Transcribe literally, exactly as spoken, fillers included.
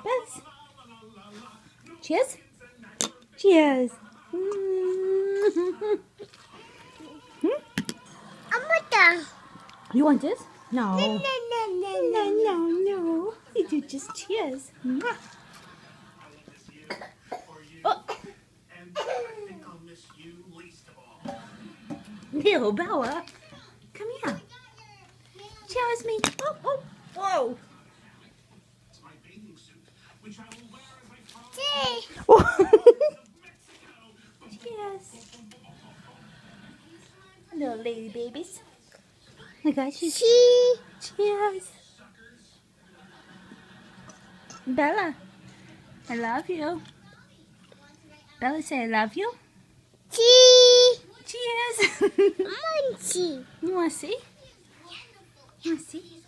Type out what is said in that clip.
Buzz. Cheers. Cheers. Hmm? You want this? No. No, no, no, No, no, no. You do just cheers. Mwah. Oh. Little Bella, come here. Cheers me. Oh, oh, whoa. Cheers. Little lady babies. Oh my gosh, she's... Cheers. Bella, I love you. Bella, say I love you. Cheers. Munchie. You want to see? You want to see?